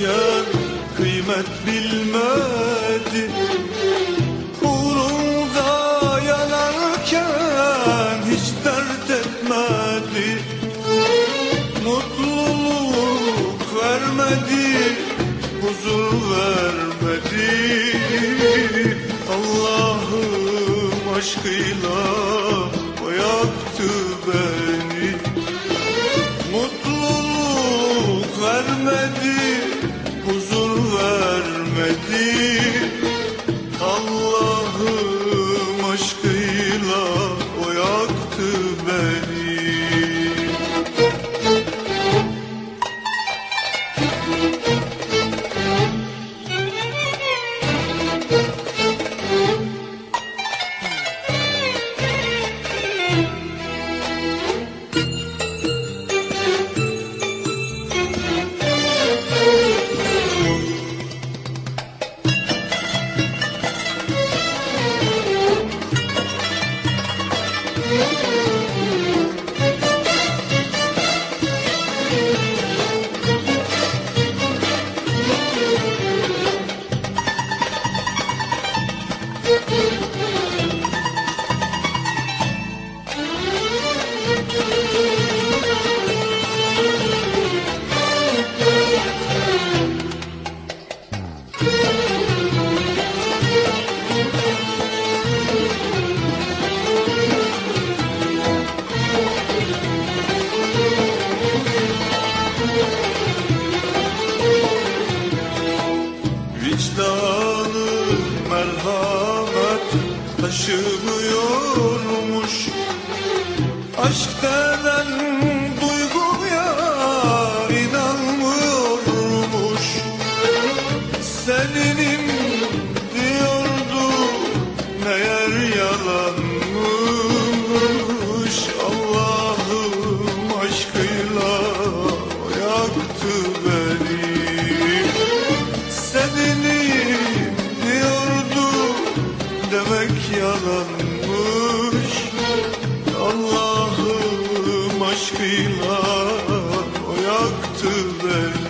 yaşarken kıymet bilmedi, uğrunda yanarken hiç dert etmedi. Mutluluk vermedi, huzur vermedi. Allah'ım aşkıyla o yaktı beni. Mutluluk vermedi, huzur vermedi. Allah'ım aşkıyla o yaktı beni. Vicdanı merhamet taşımıyormuş. Aşk denen duyguya inanmıyormuş. Seninim diyordu meğer yalanmış. Allah'ım aşkıyla o yaktı beni. Seninim diyordu demek yalanmış. Allah'ım aşkıyla o yaktı beni.